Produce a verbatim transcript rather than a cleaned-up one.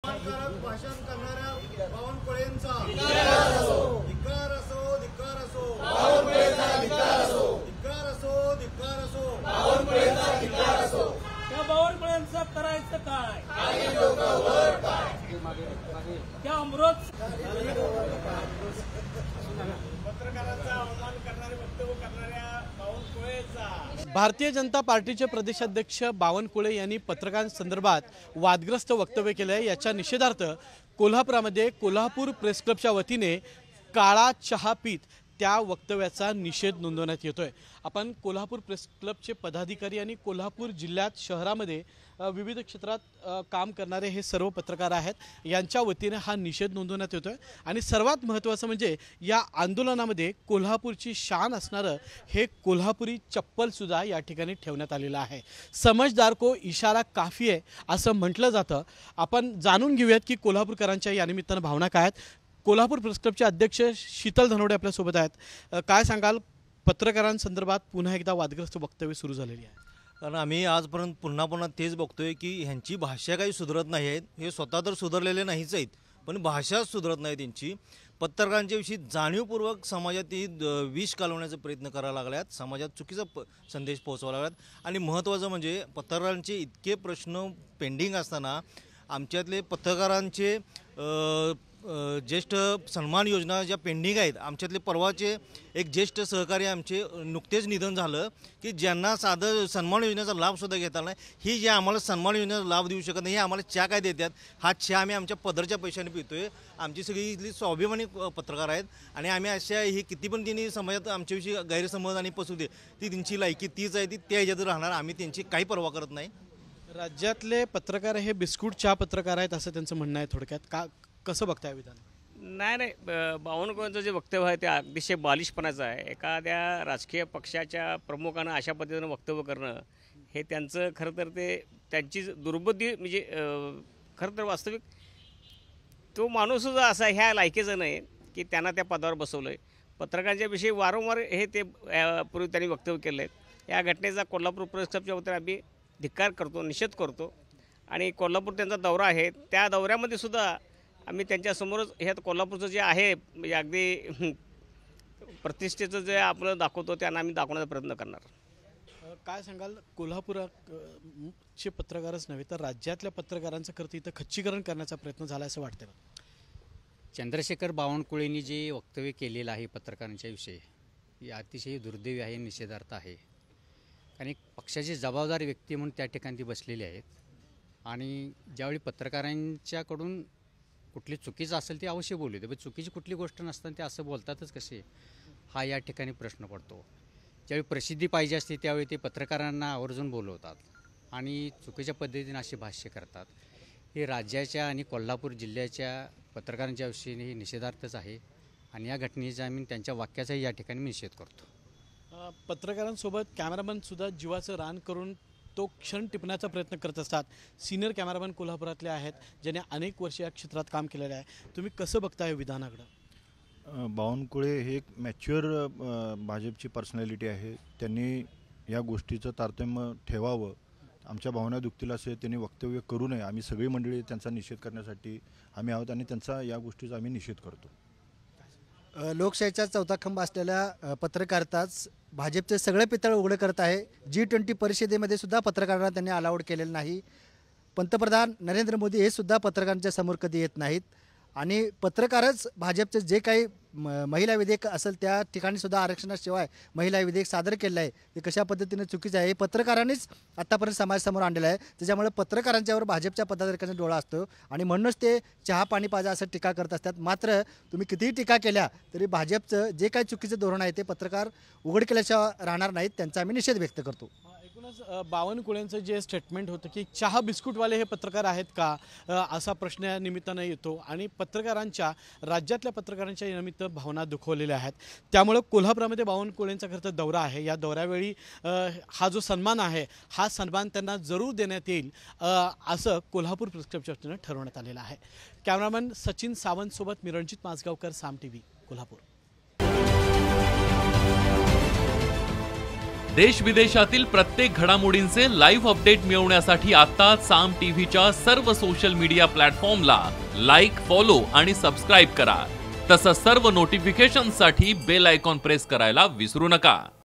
अपमानकारक भाषण करणाऱ्या बावनकुळेंचा धिक्कार असो, धिक्कार असो, बावनकुळेंचा धिक्कार असो, धिक्कार असो, धिक्कार असो, बावनकुळेंचा धिक्कार असो। त्या बावनकुळेंचं करायचं काय? काही लोक वर काय? त्या अमृत पत्रकारांचा अपमान करणारे वक्तव्य करणाऱ्या बावनकुळेंचा। भारतीय जनता पार्टीचे प्रदेशाध्यक्ष बावनकुळे यांनी पत्रकारांसंदर्भात वादग्रस्त वक्तव्य केले आहे। याच्या निषेधार्थ कोल्हापुरामध्ये कोल्हापूर प्रेस क्लबच्या वतीने काळा चहा पीत त्या वक्तव्याचा निषेध नोंदवण्यात येतोय। आपण कोल्हापूर प्रेस क्लबचे पदाधिकारी आणि कोल्हापूर जिल्ह्यात शहरामध्ये विविध क्षेत्रात काम करणारे हे सर्व पत्रकार आहेत, यांच्या वतीने हा निषेध नोंदवण्यात येतोय। आणि सर्वात महत्त्वाचं म्हणजे या आंदोलनामध्ये कोल्हापूरची शान असणारं हे कोल्हापुरी चप्पल सुद्धा या ठिकाणी ठेवण्यात आलेलं आहे। समझदार को इशारा काफी आहे असं म्हटलं जातं। आपण जाणून घेऊयात की कोल्हापूरकरांच्या या निमित्तानं भावना काय आहेत। कोल्हापूर प्रेस क्लबचे अध्यक्ष शीतल धनवडे आपल्यासोबत आहेत। काय सांगाल, पत्रकारांसंदर्भात पुन्हा एकदा वादग्रस्त वक्तव्य सुरू झालेली आहे? कारण आम्ही आजपर्यंत पुन्हा पुन्हा तेच बघतोय की ह्यांची भाषा काही सुधारत नाही आहेत। हे स्वतः तर सुधारलेले नाहीच आहेत, पण भाषा सुधारत नाही त्यांची। पत्रकारांच्या विषयी जाणीवपूर्वक समाजात ही विष घालवण्याचा प्रयत्न करायला लागल्यात, समाजात चुकीचा प संदेश पोहोचवा लागल्यात। आणि महत्त्वाचं म्हणजे पत्रकारांचे इतके प्रश्न पेंडिंग असताना आमच्यातले पत्रकारांचे ज्येष्ठ सन्मान योजना ज्या पेंडिंग आहेत, आमच्यातले परवाचे एक ज्येष्ठ सहकारी आमचे नुकतेच निधन झालं की ज्यांना साधं सन्मान योजनेचा लाभसुद्धा घेता नाही। ही जे आम्हाला सन्मान योजनेचा लाभ देऊ शकत नाही, हे आम्हाला चहा काय देतात? हा चहा आम्ही आमच्या पदरच्या पैशाने पितोय। आमची सगळी इथली स्वाभिमानी पत्रकार आहेत आणि आम्ही अशा ही किती पण त्यांनी समाजात आमच्याविषयी गैरसमज आणि पसुदे ती त्यांची लायकी तीच आहे, ती त्या ह्याच्यात राहणार। आम्ही त्यांची काही पर्वा करत नाही। राज्यातले पत्रकार हे बिस्कुट चहा पत्रकार आहेत असं त्यांचं म्हणणं आहे। थोडक्यात का कसं बघताय विधान? नाही नाही बावनकुळेंचं जे वक्तव्य आहे ते अतिशय बालिशपणाचं आहे। एखाद्या राजकीय पक्षाच्या प्रमुखानं अशा पद्धतीनं वक्तव्य करणं हे त्यांचं खरं तर ते त्यांची दुर्बुद्धी म्हणजे खरं तर वास्तविक तो माणूससुद्धा असा ह्या लायकीचं नाही की त्यांना त्या पदावर बसवलं आहे। पत्रकारांच्या विषयी वारंवार हे ते पूर्वी त्यांनी वक्तव्य केलं आहे। या घटनेचा कोल्हापूर प्रेस क्लबच्या वतीने आम्ही धिक्कार करतो, निषेध करतो। आणि कोल्हापूर त्यांचा दौरा आहे, त्या दौऱ्यामध्ये सुद्धा आम्ही त्यांच्यासमोरच ह्यात कोल्हापूरचं जे आहे म्हणजे अगदी प्रतिष्ठेचं जे आपलं दाखवतो त्यांना आम्ही दाखवण्याचा प्रयत्न करणार। काय सांगाल, कोल्हापूरचे पत्रकारच नव्हे तर राज्यातल्या पत्रकारांचं खरं इथं खच्चीकरण करण्याचा प्रयत्न झाला असं वाटतं? चंद्रशेखर बावनकुळेंनी जे वक्तव्य केलेलं आहे पत्रकारांच्या विषयी हे अतिशय दुर्दैवी आहे, निषेधार्थ आहे। आणि पक्षाचे जबाबदार व्यक्ती म्हणून त्या ठिकाणी ती बसलेली आहेत आणि ज्यावेळी पत्रकारांच्याकडून कुठली चुकीचं असेल ते अवश्य बोलू दे, पण चुकीची कुठली गोष्ट नसताना ते असं बोलतातच कसे, हा या ठिकाणी प्रश्न पडतो। ज्यावेळी प्रसिद्धी पाहिजे असते त्यावेळी ते पत्रकारांना आवर्जून बोलवतात आणि चुकीच्या पद्धतीने असे भाष्य करतात। हे राज्याच्या आणि कोल्हापूर जिल्ह्याच्या पत्रकारांच्या विषयीने हे निषेधार्थच आहे आणि या घटनेचा आम्ही त्यांच्या वाक्याचाही या ठिकाणी निषेध करतो। पत्रकारांसोबत कॅमेरामन सुद्धा जीवाचं रान करून तो क्षण टिपण्याचा प्रयत्न करत असतात। सिनियर कॅमेरामॅन कोल्हापुरातले आहेत ज्याने अनेक वर्ष या क्षेत्रात काम केलेलं आहे। तुम्ही कसं बघताय विधानाकडं? बावनकुळे हे एक मॅच्युअर भाजपची पर्सनॅलिटी आहे। त्यांनी या गोष्टीचं तारतम्य ठेवावं, आमच्या भावना दुखतील असे त्यांनी वक्तव्य करू नये। आम्ही सगळी मंडळी त्यांचा निषेध करण्यासाठी आम्ही आहोत आणि त्यांचा या गोष्टीचा आम्ही निषेध करतो। लोकशाहीचा चौथा खंब असलेल्या पत्रकारिताच भाजपचे सगळे पितळ उघडे करत आहे। जी ट्वेंटी परिषदेमध्ये सुद्धा पत्रकारांना त्यांनी अलाउड केलेलं नाही। पंतप्रधान नरेंद्र मोदी हे सुद्धा पत्रकारांच्या समोर कधी येत नाहीत आणि पत्रकारच भाजपचे जे काही महिला विधेयक असेल त्या ठिकाणी सुद्धा आरक्षणाशिवाय महिला विधेयक सादर केलं आहे ते कशा पद्धतीने चुकीचं आहे हे पत्रकारांनीच आत्तापर्यंत समाजासमोर आणलेलं आहे। त्याच्यामुळे पत्रकारांच्यावर भाजपच्या पदाधिकाऱ्यांचा डोळा असतो आणि म्हणूनच ते चहा पाणी पाजा असं टीका करत असतात। मात्र तुम्ही कितीही टीका केल्या तरी भाजपचं जे काही चुकीचं धोरण आहे ते पत्रकार उघड केल्याशिवाय राहणार नाहीत, त्यांचा आम्ही निषेध व्यक्त करतो। एकूणच बावनकुळेंचं जे स्टेटमेंट होतं की चहा बिस्कुटवाले हे पत्रकार आहेत का असा प्रश्न या निमित्तानं येतो आणि पत्रकारांच्या राज्यातल्या पत्रकारांच्या निमित्त भावना दुखवलेल्या आहेत। त्यामुळे कोल्हापुरामध्ये बावनकुळेंचा खरं तर दौरा आहे। या दौऱ्यावेळी हा जो सन्मान आहे हा सन्मान त्यांना जरूर देण्यात येईल असं कोल्हापूर प्रेस क्लबच्या वतीनं ठरवण्यात आलेलं आहे। कॅमेरामॅन सचिन सावंतसोबत मी रणजित माजगावकर, साम टीव्ही, कोल्हापूर। देश विदेशातील प्रत्येक घडामोडींचे लाईव्ह अपडेट मिळवण्यासाठी आता साम टीव्हीच्या सर्व सोशल मीडिया प्लॅटफॉर्मला लाईक, फॉलो आणि सबस्क्राईब करा. तसंच सर्व नोटिफिकेशनसाठी बेल आयकॉन प्रेस करायला विसरू नका.